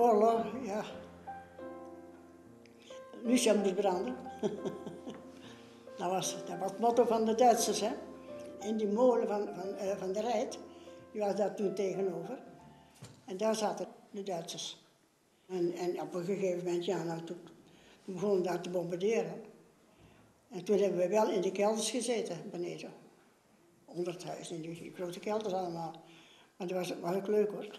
oorlog, ja. Lucia moest branden. Dat was het motto van de Duitsers, hè. In die molen van de Rijt, die was daar toen tegenover. En daar zaten de Duitsers. En op een gegeven moment, ja, nou, toen begonnen we daar te bombarderen. En toen hebben we wel in de kelders gezeten, beneden. Onder het huis, in die grote kelders allemaal. Maar dat was ook leuk, hoor.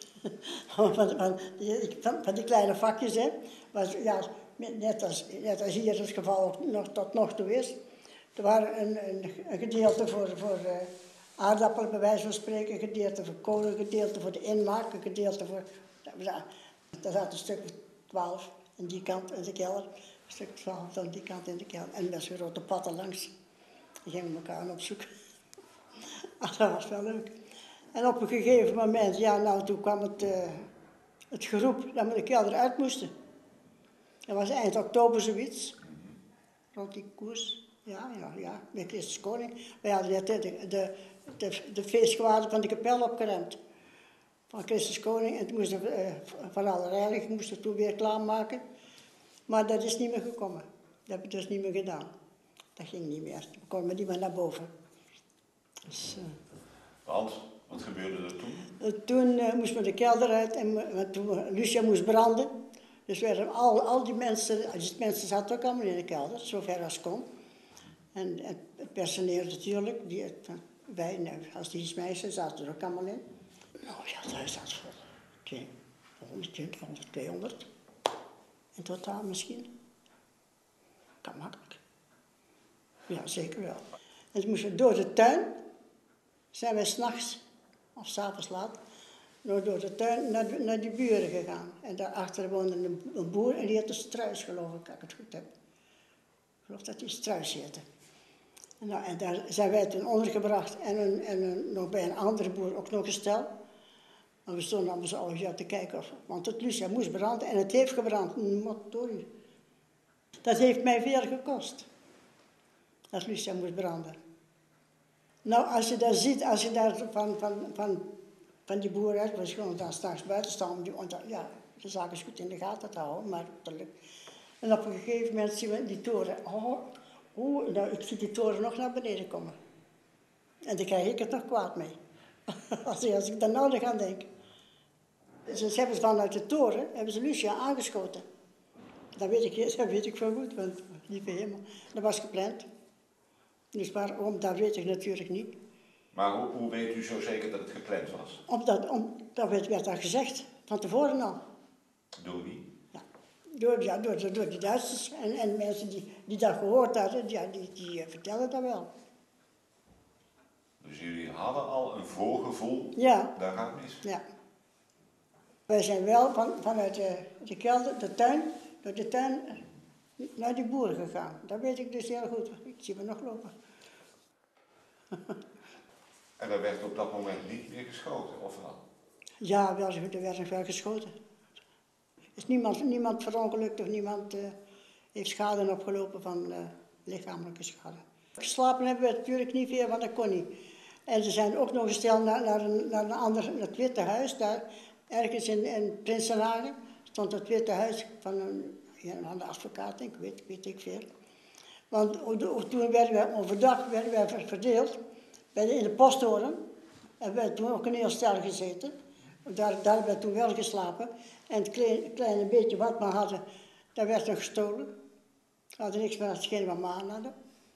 van die kleine vakjes, hè. Was, ja, net als hier het geval ook tot nog toe is. Er waren een gedeelte voor aardappelen, bij wijze van spreken, een gedeelte voor kolen, een gedeelte voor de inmaak, een gedeelte voor... Daar zat een stuk 12 aan die kant in de kelder, een stuk 12 aan die kant in de kelder. En met zo'n grote patten langs. Die gingen we elkaar opzoeken. Dat was wel leuk. En op een gegeven moment, ja, nou, toen kwam het geroep dat we de kelder uit moesten. Dat was eind oktober zoiets, rond die koers. Ja, met Christus Koning. We hadden net de feestgewaarden van de kapel opgeremd. Van Christus Koning. En toen moesten we van alle reiniging moesten we toen weer klaarmaken. Maar dat is niet meer gekomen. Dat heb ik dus niet meer gedaan. Dat ging niet meer. We konden niet meer naar boven. Dus, Want, wat gebeurde er toen? Toen moesten we de kelder uit en toen Lucia moest branden. Dus werden al die mensen zaten ook allemaal in de kelder, zover als kon. En het personeel natuurlijk, wij als dienstmeisjes zaten er ook allemaal in. Nou ja, daar zat voor 120, 200. In totaal misschien. Kan makkelijk. Ja, zeker wel. En toen moesten we door de tuin, zijn wij 's nachts, of 's avonds laat, door de tuin naar die buren gegaan. En daarachter woonde een boer en die had een struis, geloof ik, als ik het goed heb. Ik geloof dat hij struis heette. En daar zijn wij toen ondergebracht en nog bij een andere boer ook nog een stel. En we stonden allemaal zo ja, te kijken, want het Lucia moest branden en het heeft gebrand. Motori. Dat heeft mij veel gekost, dat Lucia moest branden. Nou, als je daar ziet, als je daar van die boer uit, was gewoon daar straks buiten staan, ja, de zaak is goed in de gaten te houden, maar dat lukt. En op een gegeven moment zien we die toren, nou, ik zie die toren nog naar beneden komen. En dan krijg ik het nog kwaad mee, als ik daar nou aan denk. Ze hebben vanuit de toren, hebben ze Lucia aangeschoten. Dat weet ik wel goed, want lieve hemel, dat was gepland. Dus waarom, dat weet ik natuurlijk niet. Maar hoe weet u zo zeker dat het gepland was? Dat werd dat gezegd, van tevoren al. Door wie? Ja, door die Duitsers en mensen die dat gehoord hadden, ja, die vertellen dat wel. Dus jullie hadden al een voorgevoel, ja. Daar gaat het mis? Ja. Wij zijn wel vanuit de kelder, door de tuin naar die boeren gegaan. Dat weet ik dus heel goed, ik zie me nog lopen. En er werd op dat moment niet meer geschoten, of wel? Ja, er werd nog wel geschoten. Er is niemand verongelukt of niemand heeft schade opgelopen van lichamelijke schade. Geslapen hebben we natuurlijk niet veel, want dat kon niet. En ze zijn ook nog gesteld naar het Witte Huis, daar ergens in Prinsenhagen stond het Witte Huis van een advocaat, weet ik veel. Want toen werden wij overdag verdeeld in de posttoren. En we hebben toen ook een heel stel gezeten. Daar hebben we toen wel geslapen. En het kleine beetje wat we hadden, dat werd nog gestolen. We hadden niks meer als hetgeen wat we aan hadden.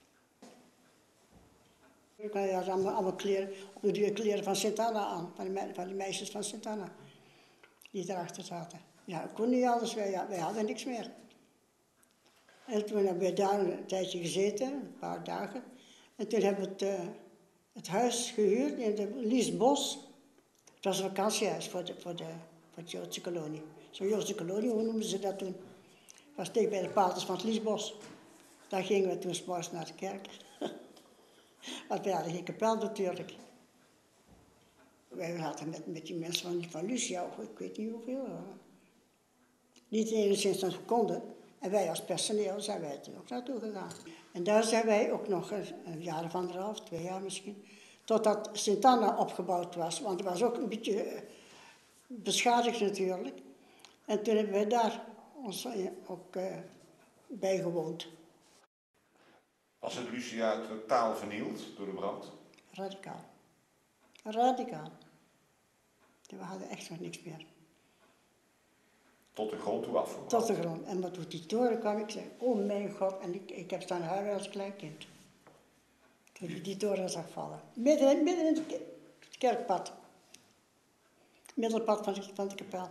Ik had allemaal kleren, op de duur kleren van Sint-Anna aan, van die meisjes van Sint-Anna. Die erachter zaten. Ja, ik kon niet anders, wij hadden niks meer. En toen hebben we daar een tijdje gezeten, een paar dagen. En toen hebben we het huis gehuurd in de Liesbos. Het was een vakantiehuis voor de Joodse kolonie. Zo'n Joodse kolonie, hoe noemden ze dat toen? Het was tegen bij de paters van het Liesbos. Daar gingen we toen 's morgens naar de kerk. Want wij hadden geen kapel natuurlijk. Wij hadden met die mensen van Lucia, ik weet niet hoeveel. Niet enigszins nog konden. En wij als personeel zijn wij er ook naartoe gegaan. En daar zijn wij ook nog een jaar of 1,5, 2 jaar misschien. Totdat Sint-Anna opgebouwd was. Want het was ook een beetje beschadigd natuurlijk. En toen hebben wij daar ons ook bijgewoond. Was het Lucia totaal vernield door de brand? Radicaal. Radicaal. We hadden echt nog niks meer. Tot de grond toe afgebrand? Tot de grond. En wat toen die toren kwam, ik zei, oh mijn god. En ik heb staan huilen als klein kind. Toen ik die toren zag vallen. Midden in het kerkpad. Middelpad van de kapel.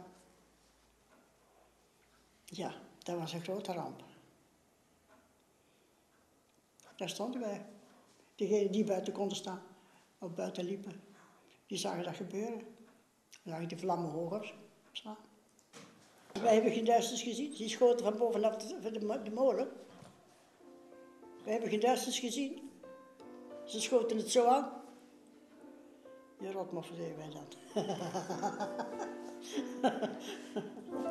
Ja, dat was een grote ramp. Daar stonden wij. Diegenen die buiten konden staan, of buiten liepen, die zagen dat gebeuren. Dan zagen die vlammen hoger staan. Wij hebben geen Duitsers gezien. Die schoten van bovenaf de molen. Wij hebben geen Duitsers gezien. Ze schoten het zo aan. Je rotmoffen, zeiden wij dan.